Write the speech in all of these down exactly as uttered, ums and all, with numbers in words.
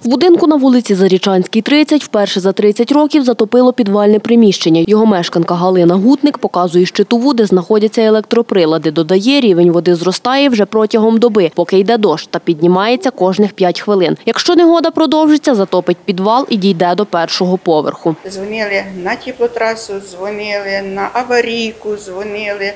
В будинку на вулиці Зарічанській, тридцять, вперше за тридцять років затопило підвальне приміщення. Його мешканка Галина Гутник показує щитову, де знаходяться електроприлади. Додає, рівень води зростає вже протягом доби, поки йде дощ, та піднімається кожних п'ять хвилин. Якщо негода продовжиться, затопить підвал і дійде до першого поверху. Дзвонили на теплотрасу, дзвонили на аварійку, дзвонили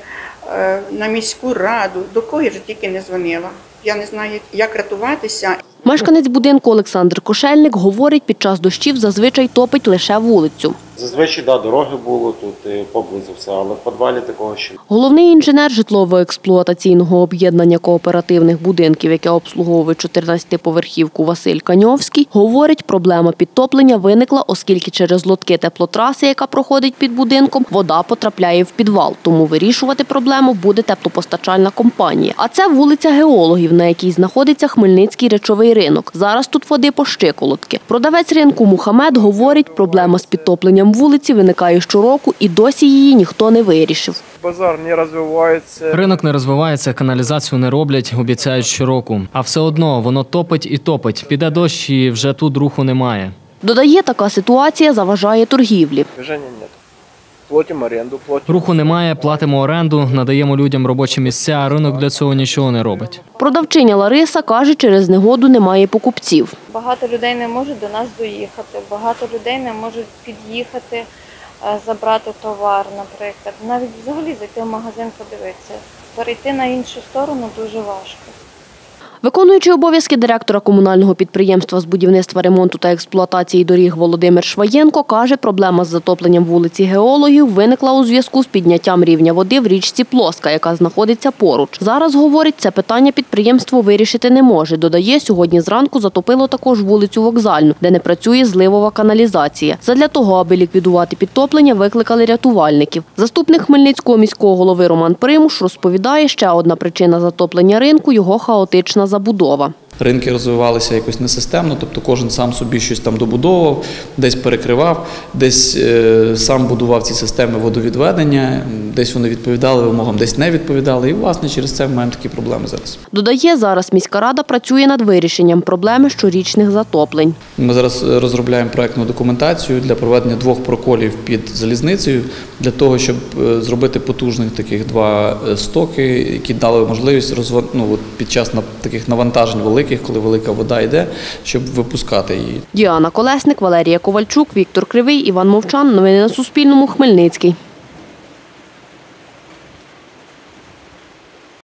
на міську раду. До кого ж тільки не дзвонила. Я не знаю, як рятуватися. Мешканець будинку Олександр Кошельник говорить, під час дощів зазвичай топить лише вулицю. Зазвичай, да, дороги було тут поблизу все, але в підвалі такого ще. Головний інженер житлово-експлуатаційного об'єднання кооперативних будинків, яке обслуговує чотирнадцятиповерхівку Василь Каньовський, говорить, проблема підтоплення виникла, оскільки через лотки теплотраси, яка проходить під будинком, вода потрапляє в підвал. Тому вирішувати проблему буде теплопостачальна компанія. А це вулиця Геологів, на якій знаходиться Хмельницький речовий ринок. Зараз тут води по щиколотки. Продавець ринку Мухамед говорить, проблема з підтопленням вулиці виникає щороку і досі її ніхто не вирішив. Базар не розвивається. Ринок не розвивається, каналізацію не роблять, обіцяють щороку. А все одно воно топить і топить. Піде дощ і вже тут руху немає. Додає, така ситуація заважає торгівлі. Движення немає. Платимо оренду, платимо. Руху немає, платимо оренду, надаємо людям робочі місця, а ринок для цього нічого не робить. Продавчиня Лариса каже, через негоду немає покупців. Багато людей не можуть до нас доїхати, багато людей не можуть під'їхати, забрати товар, наприклад. Навіть взагалі зайти в магазин подивитися. Перейти на іншу сторону дуже важко. Виконуючий обов'язки директора комунального підприємства з будівництва, ремонту та експлуатації доріг Володимир Шваєнко каже, проблема з затопленням вулиці Геологів виникла у зв'язку з підняттям рівня води в річці Плоска, яка знаходиться поруч. Зараз, говорить, це питання підприємство вирішити не може. Додає, сьогодні зранку затопило також вулицю Вокзальну, де не працює зливова каналізація. Задля того, аби ліквідувати підтоплення, викликали рятувальників. Заступник Хмельницького міського голови Роман Примуш розповідає, ще одна причина затоплення ринку – його хаотична забудова. Ринки розвивалися якось несистемно, тобто кожен сам собі щось там добудовував, десь перекривав, десь е, сам будував ці системи водовідведення, десь вони відповідали вимогам, десь не відповідали. І, власне, через це ми маємо такі проблеми зараз. Додає, зараз міська рада працює над вирішенням проблеми щорічних затоплень. Ми зараз розробляємо проєктну документацію для проведення двох проколів під залізницею, для того, щоб зробити потужних таких два стоки, які дали можливість розвод... ну, от під час таких навантажень великих, коли велика вода йде, щоб випускати її. Діана Колесник, Валерія Ковальчук, Віктор Кривий, Іван Мовчан. Новини на Суспільному. Хмельницький.